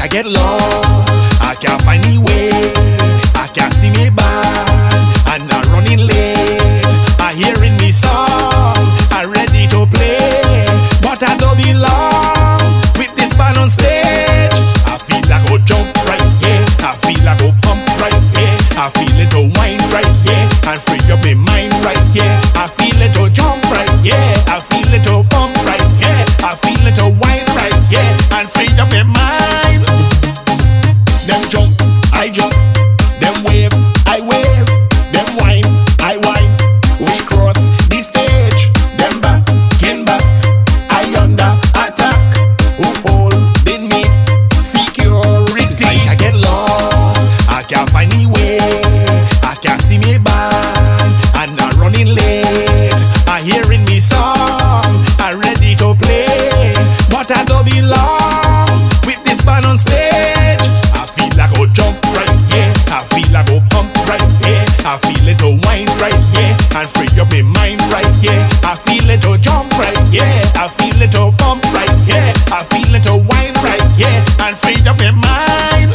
I get lost, I can't find the way. I can't see me band, and I'm running late. I hearing me song, I'm ready to play, but I don't belong with this band on stage. I feel like I go jump right here, I feel like I go pump right here, I feel it to wine right here, and free up my mind right here. I feel it to jump right here, I feel it to pump right here, I feel it to wine right here, and free up my mind. Them jump, I jump. Them wave, I wave. Them wine, I wine. We cross the stage. Them back, in back. I under attack. Who holding me? Security. I get lost, I can't find the way. I can't see me band, and I'm running late. I hearing me song, I'm ready to play, but I don't belong with this band on stage. I feel like I jump right here, I feel like I pump right here, I feel it to wine right here, and free up my mind right here. I feel it to jump right here, I feel it to pump right here, I feel it to wine right here, and free up my mind.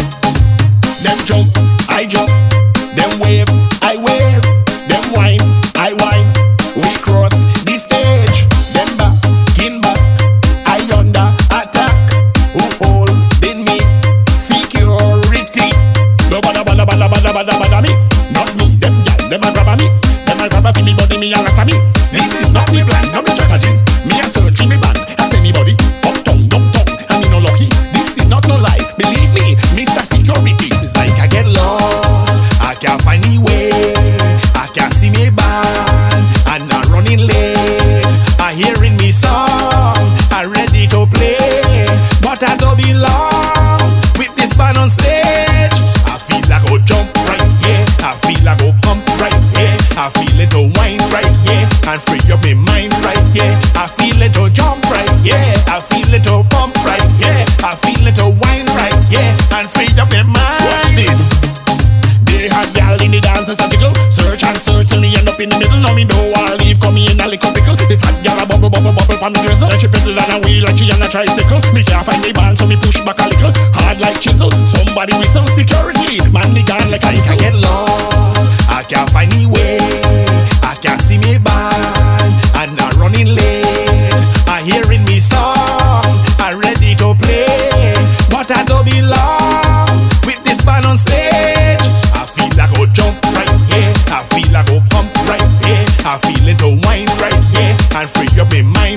Them jump, I jump. Them wave, I wave. Them wine, I wine. We cross the stage. Them back, in back. I under attack. Who holding me? Security. No bada me. Not me. Them gal, them a grab me. Them a grab me body, me a lock me. This is not me plan, no me strategy. Me a searching me band. Ask anybody. Uptown, and me no lucky. This is not no lie. Believe me, Mr. Security. It's like I get lost, I can't find the way. I can't see me band, and I'm running late. I hearing me song, I'm ready to play, but I don't belong with this band on stage. I feel like I go jump right here, I feel like I go pump right here, I feel it to wine right here, and free up my mind right here. I feel it to jump right here, I feel it to pump right here, I feel it to wine right here, and free up my mind. Watch this. They have gal in the dance and surgical. Search and search till me end up in the middle. Now me know I'll leave, come in a little pickle. This hot gal a bubble on the drizzle. And she pedal on a wheel like she on a tricycle. Me can't find the band so me push back a little. Hard like chisel, somebody whistle. Security, man me gone like I get lost, I can't find the way. I can't see me band, and I'm running late. I hearing me song, I'm ready to play, but I don't belong with this band on stage. I feel like I go jump right here, I feel like I go pump right here, I feel it to wine right here, and free up my mind